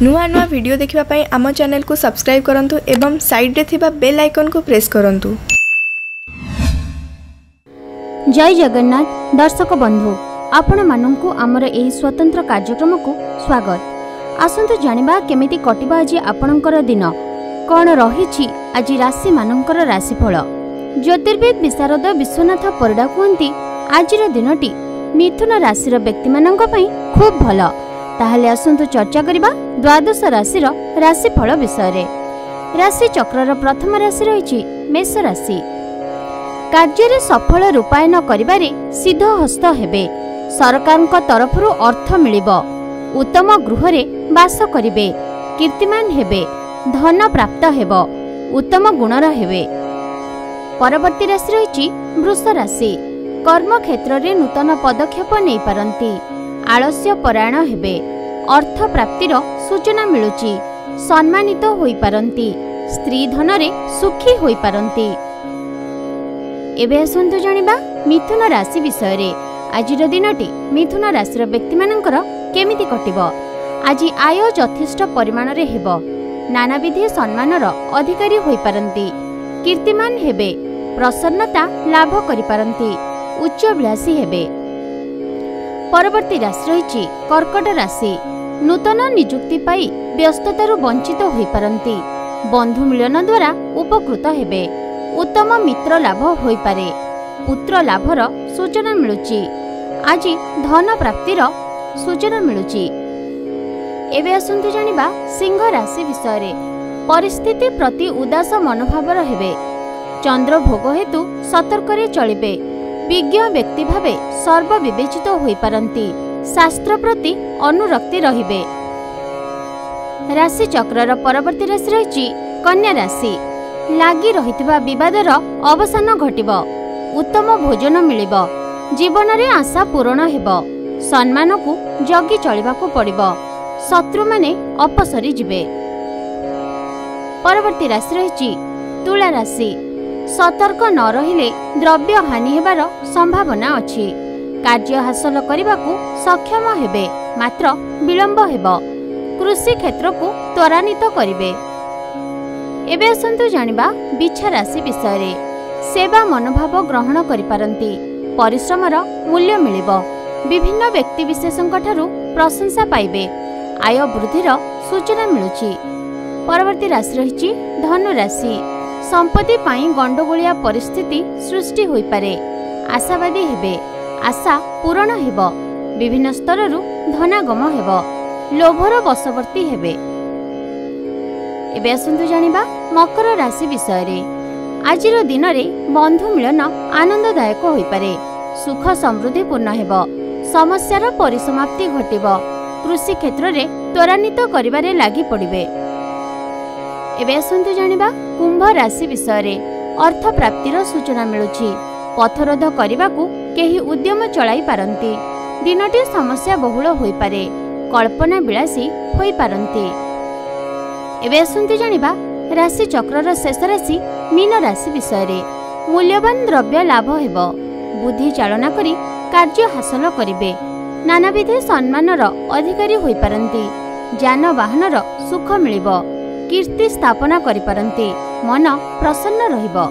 नुआ नुआ वीडियो देखिबा पई आम चैनल को सब्सक्राइब करंतु एवं साइड रे थिबा बेल आइकन को प्रेस करंतु। जय जगन्नाथ दर्शक बंधु आपण माननकु आमर एही स्वतंत्र कार्यक्रम को स्वागत। आसंतु जानिबा केमिति कटिबा आज आपणकर दिन कौन रही आज राशि मानकर राशिफल। ज्योतिर्विद विशारद विश्वनाथ परिडा कहती आज दिनटी मिथुन राशिर व्यक्ति मानक पई खूब भल। ताहले आसंतु चर्चा करिबा द्वादश राशिर राशिफल विषय रे। राशि चक्रर प्रथम राशि रही मेष राशि। कार्य सफल रूपायन करिबारे सिद्ध हस्त हेबे। सरकारक तरफरु अर्थ मिलिबो। उत्तम गृहरे वास करिबे। कीर्तिमान हेबे। धन प्राप्त हेबो। उत्तम गुणर हेबे। परवर्ती राशि रही वृष राशि। कर्म क्षेत्र रे नूतन पदक्षेप नहीं पारंती। आलस्य परायण हेबे। अर्थ प्राप्तिर सूचना मिलुची। सम्मानित होई पारंती। स्त्री धन रे सुखी होई पारंती। एबे आसंतु जानिबा मिथुन राशि विषय रे। आजिर दिनटी मिथुन राशिर व्यक्ति मानकर केमिति कटिबो। आज आय यथेष्ट परिमाण रे हेबो। नानाविधि सम्मानर अधिकारी होई पारंती। कीर्तिमान हेबे। प्रसन्नता लाभ करि पारंती। उच्चभिलाषी हेबे। परवर्ती राशि रही कर्कट राशि। नूतन नियुक्ति पाई व्यस्ततारु वंचित होई पारंती। बंधु मिलन द्वारा उपकृत हेबे। उत्तम मित्र लाभ होई पारे। पुत्र लाभर सूचना मिलुची। आज धन प्राप्तिर सूचना मिलुची। एबे आसंतु जानिबा सिंह राशि विषय रे। परिस्थिति प्रति उदास मनोभावर हेबे। चंद्र भोग हेतु सतर्क रे चलिबे। विज्ञ व्यक्ति भावे सर्व विवेचित होई पारंती। शास्त्र प्रति अनुरक्ति रहिबे। राशि चक्रर परवर्ती राशि रही कन्या राशि। लागी रहितबा विवादर अवसान घटिबो। उत्तम भोजन मिलिबो। जीवन रे आशा पूर्ण हेबो। सम्मान को जगी चलिबाकू पड़िबो। शत्रु माने अपसरी जिबे। परवर्ती राशि रही तुला राशि। सतर्क न रहिले द्रव्य हानि हेबार संभावना अछि। कार्य हासिल करबाकू सक्षम हेबे मात्र विलंब हेबो। कृषि क्षेत्र को त्वरान्वित करिवे। एबे आसंतु जानिबा बिच्छा राशि विषय रे। सेवा मनोभाव ग्रहण करि पारंती। परिश्रमर मूल्य मिलिबो। विभिन्न व्यक्ति विशेषଙ୍କ ठारू प्रशंसा पाइबे। आय वृद्धिर सूचना मिलुची। परवर्ती राशि रही धनु राशि। संपत्ति पाई गंडगोलिया परिस्थिति सृष्टि होई पारे। आशावादी हेबे। आशा पूर्ण हेबो। विभिन्न स्तररू धनागम हेबो। लोभर वशवर्ती हेबे। एबे आसंतु जानिबा मकर राशि विषय रे। आजिर दिन रे बंधु मिलन आनंददायक होई पारे। सुख समृद्धि पूर्ण हेबो। समस्यार परिसमाप्ति घटिबो। कृषि क्षेत्र रे त्वरान्वित करिबारे लागि पड़िबे। एबे आसंतु जानिबा कुंभ राशि विषय रे। अर्थ प्राप्तिर सूचना मिलुची। पथरोध करिबाकू केही उद्यम चलाई पारंती। दिनटी समस्या बहुल होई पारे। कल्पना विलासी होई पारंती। एबे आसंतु जानिबा राशि चक्रर शेष राशि मीन राशि विषय रे। मूल्यवान द्रव्य लाभ हेबो। बुद्धि चालना करी कार्य हासिल करिवे। नानाविध सम्मानर अधिकारी होई पारंती। जान वाहनर सुख मिलिबो। कीर्ति स्थापना करि पारंती। मन प्रसन्न रहिबो।